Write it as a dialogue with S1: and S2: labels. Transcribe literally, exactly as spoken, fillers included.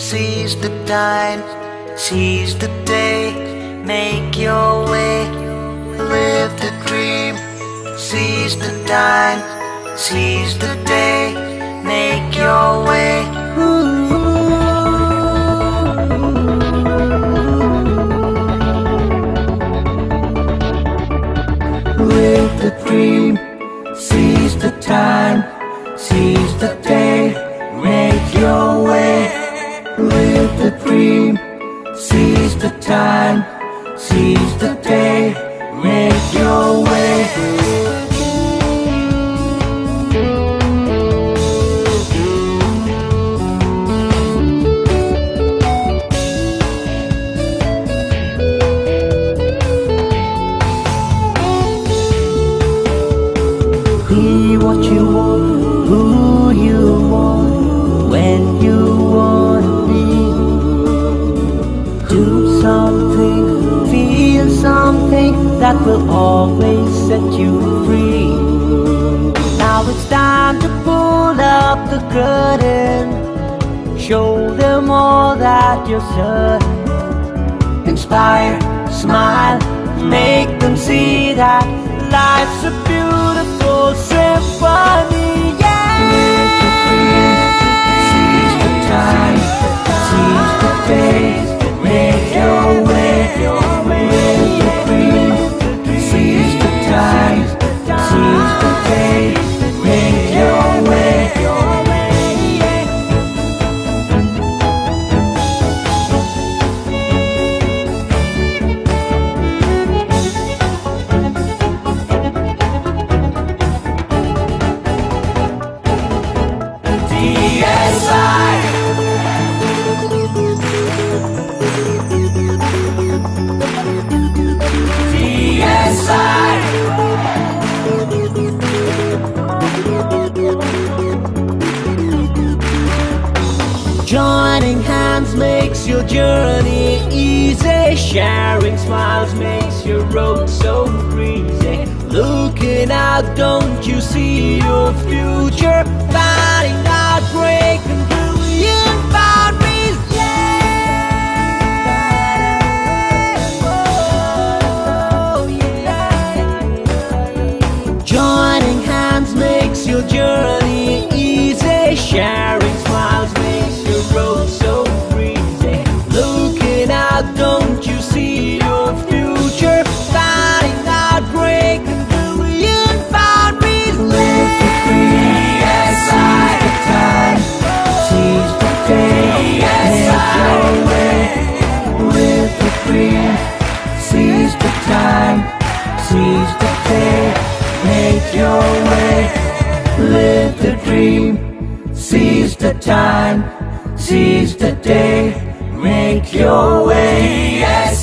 S1: seize the time, seize the day, make your way, live the dream. Seize the time, seize the day, make your way. Live the dream, seize the time, seize the day, make your way. Live the dream, seize the time, seize the day, make your way. Be what you want, who you want, when you want to be. Do something, feel something that will always set you free. Now it's time to pull up the curtain, show them all that you're certain. Inspire, smile, make them see that life's a beautiful symphony, yeah. Live the dream, seize the time, seize the day, make your way. Live the dream, seize the time, seize the day, make your way. D S I D S I Joining hands makes your journey easy. Sharing smiles makes your road so breezy. Looking out, don't you see your future? Finding out, breaking billion boundaries, yeah. Oh, yeah. Joining hands makes your journey easy. Sharing smiles makes your road so breezy. Looking out, don't you see your future? Finding out, breaking billion boundaries. Live the dream, yes, I the time, seize the day, yes, make your way. Live the dream, seize the time, seize the day, make your way. Live the dream, seize the time, seize the day, make your way. Yes.